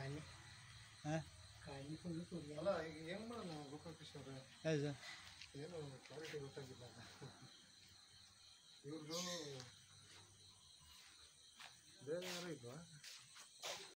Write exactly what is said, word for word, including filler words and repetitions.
ಖಾಲಿ ಹಾಂ ಖಾಲಿ ಫುಲ್ಲು ಸುರಿಯ ಅಲ್ಲ ಈಗ ಹೆಂಗೆ ಮಾಡೋಣ ಗೋಪಾಲಕೃಷ್ಣ ಅವರೇ ಯಾವುದು ಏನು ಕ್ಲಾರಿಟಿ ಗೊತ್ತಾಗಿಲ್ಲ ಇವ್ರದ್ದು ಬೇರೆ ಯಾರು ಇಲ್ವಾ